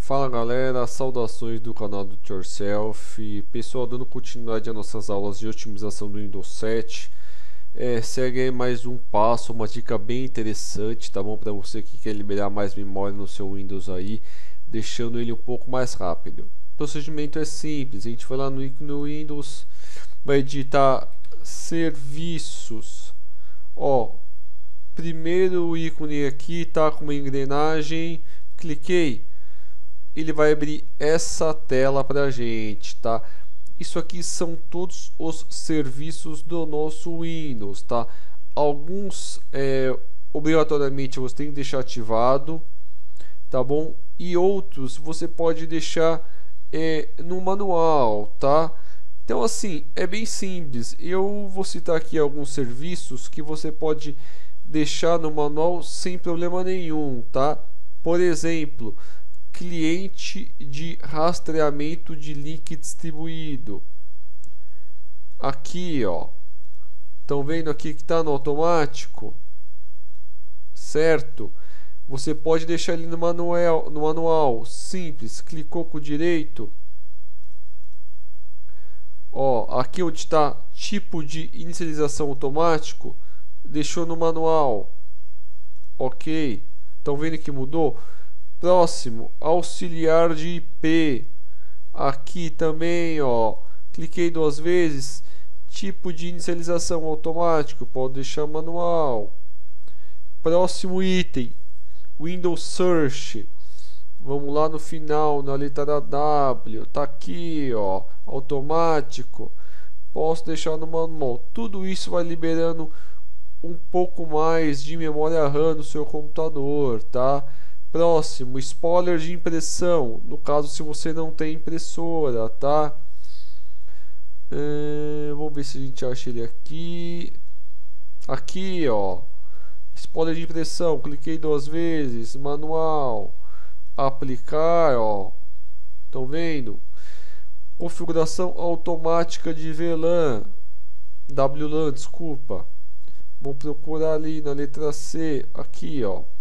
Fala galera, saudações do canal do It Yourself. Pessoal, dando continuidade às nossas aulas de otimização do Windows 7. Segue aí mais um passo, uma dica bem interessante, tá bom? Para você que quer liberar mais memória no seu Windows aí, deixando ele um pouco mais rápido. O procedimento é simples, a gente vai lá no ícone do Windows, vai digitar serviços. Primeiro ícone aqui tá com uma engrenagem, cliquei. Ele vai abrir essa tela pra gente, tá? Isso aqui são todos os serviços do nosso Windows, tá? Alguns obrigatoriamente você tem que deixar ativado, tá bom? E outros você pode deixar no manual, tá? Então assim, é bem simples. Eu vou citar aqui alguns serviços que você pode deixar no manual sem problema nenhum, tá? Por exemplo, cliente de rastreamento de link distribuído. Aqui, ó. Estão vendo aqui que está no automático? Certo? Você pode deixar ele no manual. Simples. Clicou com o direito. Aqui onde está tipo de inicialização automático, deixou no manual. Ok. Estão vendo que mudou? Próximo, auxiliar de IP. Aqui também, cliquei duas vezes. Tipo de inicialização automático, pode deixar manual. Próximo item, Windows Search. Vamos lá no final, na letra W. Tá aqui, automático. Posso deixar no manual. Tudo isso vai liberando um pouco mais de memória RAM no seu computador, tá? Próximo, spoiler de impressão, no caso se você não tem impressora, tá? Vamos ver se a gente acha ele aqui. Aqui, spoiler de impressão, cliquei duas vezes, manual, aplicar, estão vendo? Configuração automática de WLAN, desculpa. Vamos procurar ali na letra C, aqui,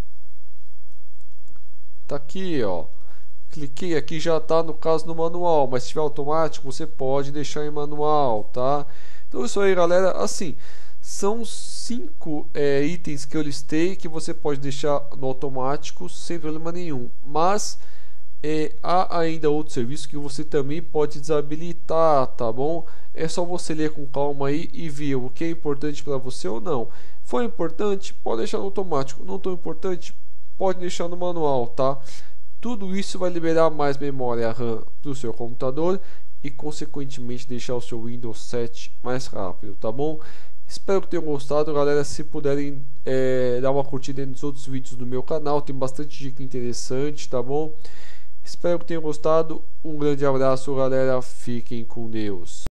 tá aqui, cliquei aqui, já tá no caso no manual, mas se tiver automático você pode deixar em manual, tá? Então isso aí, galera, assim, são 5 itens que eu listei que você pode deixar no automático sem problema nenhum, mas há ainda outros serviços que você também pode desabilitar, tá bom? É só você ler com calma aí e ver o que é importante para você ou não. Foi importante, pode deixar no automático. Não tão importante, pode deixar no manual, tá? Tudo isso vai liberar mais memória RAM para o seu computador e consequentemente deixar o seu Windows 7 mais rápido, tá bom? Espero que tenham gostado, galera. Se puderem dar uma curtida nos outros vídeos do meu canal, tem bastante dica interessante, tá bom? Espero que tenham gostado. Um grande abraço, galera. Fiquem com Deus.